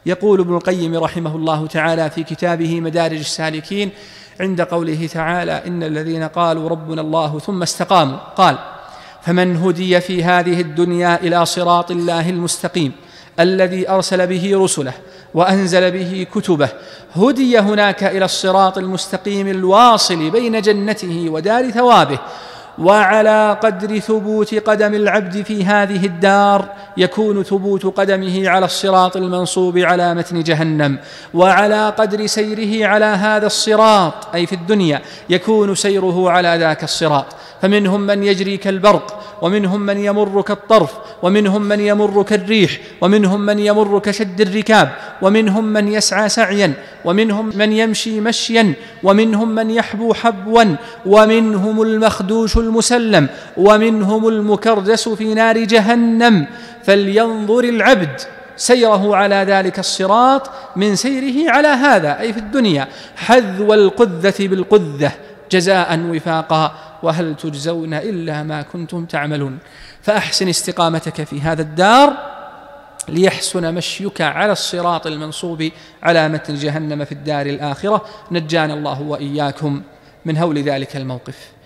يقول ابن القيم رحمه الله تعالى في كتابه مدارج السالكين عند قوله تعالى: إن الذين قالوا ربنا الله ثم استقاموا، قال: فمن هدي في هذه الدنيا إلى صراط الله المستقيم الذي أرسل به رسله وأنزل به كتبه، هدي هناك إلى الصراط المستقيم الواصل بين جنته ودار ثوابه. وعلى قدر ثبوت قدم العبد في هذه الدار يكون ثبوت قدمه على الصراط المنصوب على متن جهنم، وعلى قدر سيره على هذا الصراط أي في الدنيا يكون سيره على ذاك الصراط. فمنهم من يجري كالبرق، ومنهم من يمر كالطرف، ومنهم من يمر كالريح، ومنهم من يمر كشد الركاب، ومنهم من يسعى سعيا، ومنهم من يمشي مشيا، ومنهم من يحبو حبوا، ومنهم المخدوش المسلم، ومنهم المكردس في نار جهنم. فلينظر العبد سيره على ذلك الصراط من سيره على هذا أي في الدنيا حذو القذة بالقذة جزاء وفاقا، وهل تجزون إلا ما كنتم تعملون. فأحسن استقامتك في هذا الدار ليحسن مشيك على الصراط المنصوب على متن جهنم في الدار الآخرة. نجانا الله وإياكم من هول ذلك الموقف.